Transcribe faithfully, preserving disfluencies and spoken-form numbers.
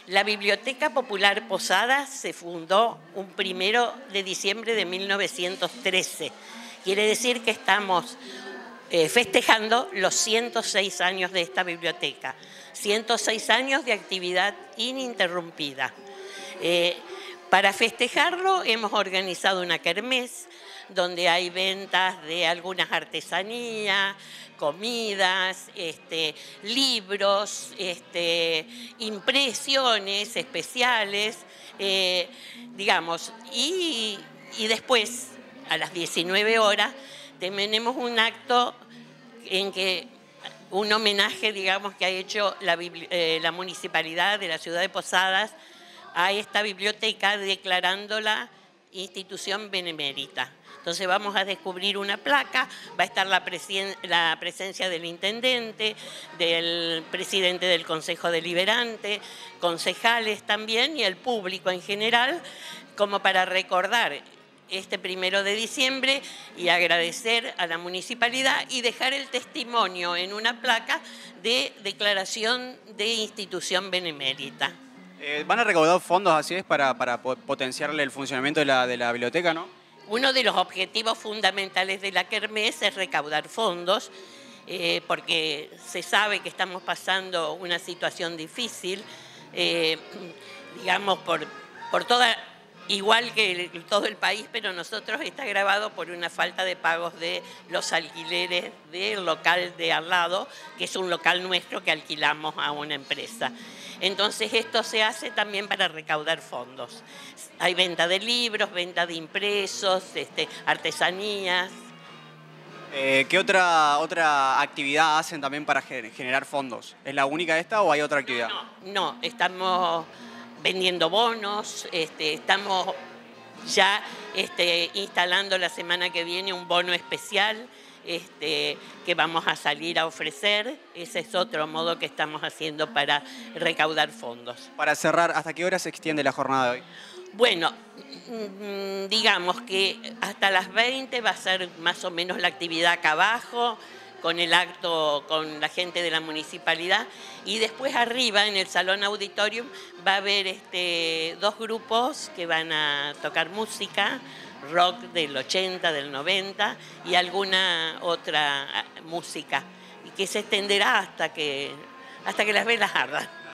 La Biblioteca Popular Posadas se fundó un primero de diciembre de mil novecientos trece. Quiere decir que estamos eh, festejando los ciento seis años de esta biblioteca. ciento seis años de actividad ininterrumpida. Eh, para festejarlo hemos organizado una kermés donde hay ventas de algunas artesanías, comidas, este, libros, este, impresiones especiales, eh, digamos, y, y después, a las diecinueve horas, tenemos un acto en que un homenaje, digamos, que ha hecho la, eh, la Municipalidad de la ciudad de Posadas a esta biblioteca, declarándola institución benemérita. Entonces vamos a descubrir una placa, va a estar la, presen la presencia del intendente, del presidente del Consejo Deliberante, concejales también y el público en general, como para recordar este primero de diciembre y agradecer a la municipalidad y dejar el testimonio en una placa de declaración de institución benemérita. Eh, ¿Van a recaudar fondos así es para, para potenciarle el funcionamiento de la, de la biblioteca, no? Uno de los objetivos fundamentales de la kermés es recaudar fondos, eh, porque se sabe que estamos pasando una situación difícil, eh, digamos, por, por toda, igual que todo el país, pero nosotros está agravado por una falta de pagos de los alquileres del local de al lado, que es un local nuestro que alquilamos a una empresa. Entonces esto se hace también para recaudar fondos. Hay venta de libros, venta de impresos, este, artesanías. Eh, ¿Qué otra, otra actividad hacen también para generar fondos? ¿Es la única esta o hay otra actividad? No, no, estamos vendiendo bonos, este, estamos ya este, instalando la semana que viene un bono especial este, que vamos a salir a ofrecer. Ese es otro modo que estamos haciendo para recaudar fondos. Para cerrar, ¿hasta qué hora se extiende la jornada de hoy? Bueno, digamos que hasta las veinte va a ser más o menos la actividad acá abajo, con el acto con la gente de la municipalidad, y después arriba en el salón auditorium va a haber este, dos grupos que van a tocar música, rock del ochenta, del noventa y alguna otra música, y que se extenderá hasta que, hasta que las velas ardan.